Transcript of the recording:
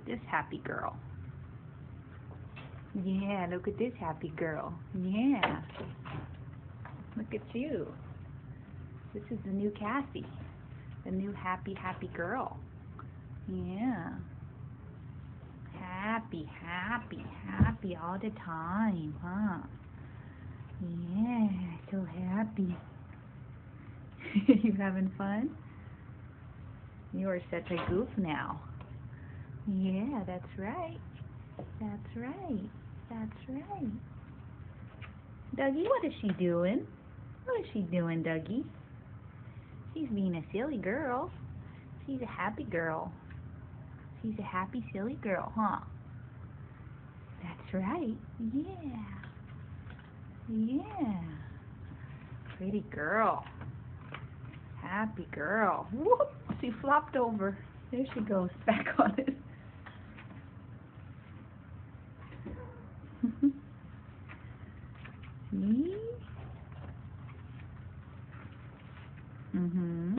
this happy girl. Yeah, look at this happy girl. Yeah. Look at you. This is the new Cassie. The new happy, happy girl. Yeah. Happy, happy, happy all the time, huh? Yeah, so happy. You having fun? You are such a goof now. Yeah, that's right. That's right. That's right. Dougie, what is she doing? What is she doing, Dougie? She's being a silly girl. She's a happy girl. She's a happy, silly girl, huh? That's right. Yeah. Yeah. Pretty girl. Happy girl. Whoop! She flopped over. There she goes, back on it. See?